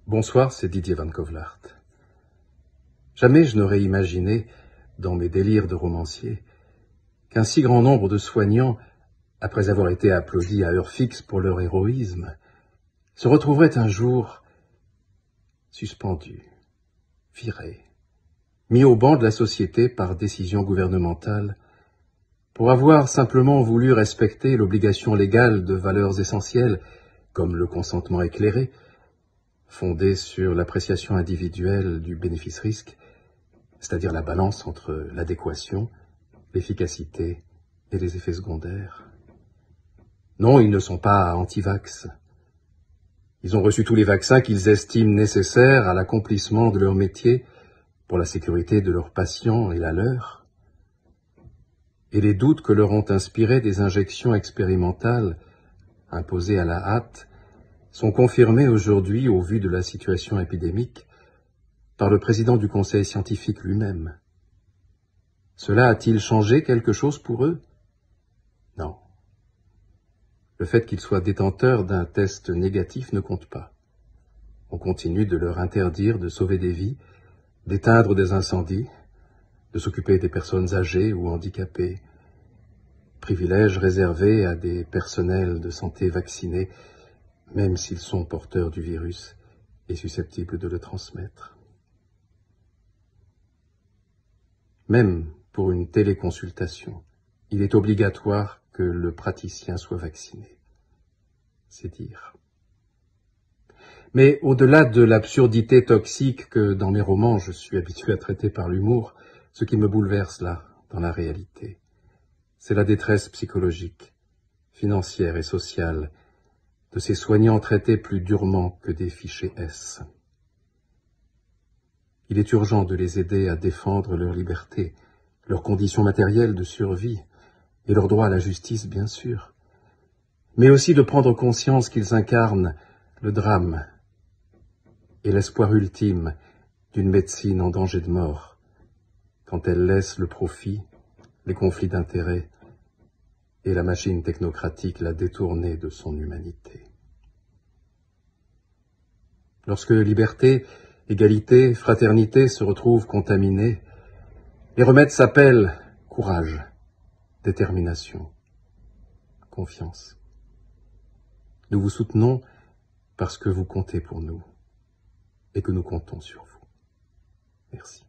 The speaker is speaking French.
Bonsoir, c'est Didier Van Kovlart. Jamais je n'aurais imaginé, dans mes délires de romancier, qu'un si grand nombre de soignants, après avoir été applaudis à heure fixe pour leur héroïsme, se retrouveraient un jour suspendus, virés, mis au banc de la société par décision gouvernementale, pour avoir simplement voulu respecter l'obligation légale de valeurs essentielles, comme le consentement éclairé, fondé sur l'appréciation individuelle du bénéfice-risque, c'est-à-dire la balance entre l'adéquation, l'efficacité et les effets secondaires. Non, ils ne sont pas anti-vax. Ils ont reçu tous les vaccins qu'ils estiment nécessaires à l'accomplissement de leur métier pour la sécurité de leurs patients et la leur. Et les doutes que leur ont inspirés des injections expérimentales imposées à la hâte sont confirmés aujourd'hui, au vu de la situation épidémique, par le président du conseil scientifique lui-même. Cela a-t-il changé quelque chose pour eux? Non. Le fait qu'ils soient détenteurs d'un test négatif ne compte pas. On continue de leur interdire de sauver des vies, d'éteindre des incendies, de s'occuper des personnes âgées ou handicapées. Privilège réservé à des personnels de santé vaccinés, même s'ils sont porteurs du virus et susceptibles de le transmettre. Même pour une téléconsultation, il est obligatoire que le praticien soit vacciné. C'est dire. Mais au-delà de l'absurdité toxique que dans mes romans je suis habitué à traiter par l'humour, ce qui me bouleverse là, dans la réalité, c'est la détresse psychologique, financière et sociale de ces soignants traités plus durement que des fichés S. Il est urgent de les aider à défendre leur liberté, leurs conditions matérielles de survie et leur droit à la justice, bien sûr, mais aussi de prendre conscience qu'ils incarnent le drame et l'espoir ultime d'une médecine en danger de mort, quand elle laisse le profit, les conflits d'intérêts et la machine technocratique la détourner de son humanité. Lorsque liberté, égalité, fraternité se retrouvent contaminées, les remèdes s'appellent courage, détermination, confiance. Nous vous soutenons parce que vous comptez pour nous et que nous comptons sur vous. Merci.